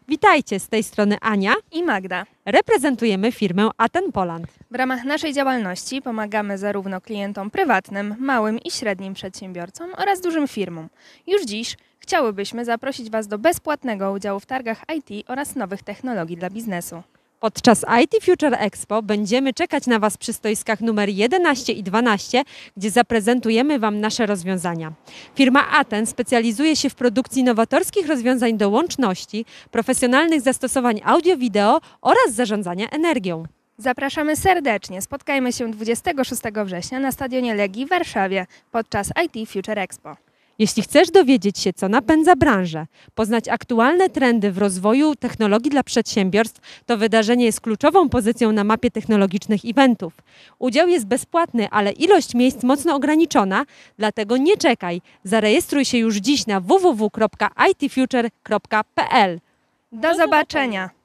Witajcie, z tej strony Ania. I Magda. Reprezentujemy firmę Aten Poland. W ramach naszej działalności pomagamy zarówno klientom prywatnym, małym i średnim przedsiębiorcom oraz dużym firmom. Już dziś chciałybyśmy zaprosić Was do bezpłatnego udziału w targach IT oraz nowych technologii dla biznesu. Podczas IT Future Expo będziemy czekać na Was przy stoiskach numer 11 i 12, gdzie zaprezentujemy Wam nasze rozwiązania. Firma Aten specjalizuje się w produkcji nowatorskich rozwiązań do łączności, profesjonalnych zastosowań audio-wideo oraz zarządzania energią. Zapraszamy serdecznie. Spotkajmy się 26 września na Stadionie Legii w Warszawie podczas IT Future Expo. Jeśli chcesz dowiedzieć się, co napędza branżę, poznać aktualne trendy w rozwoju technologii dla przedsiębiorstw, to wydarzenie jest kluczową pozycją na mapie technologicznych eventów. Udział jest bezpłatny, ale ilość miejsc mocno ograniczona, dlatego nie czekaj. Zarejestruj się już dziś na www.itfuture.pl. Do zobaczenia!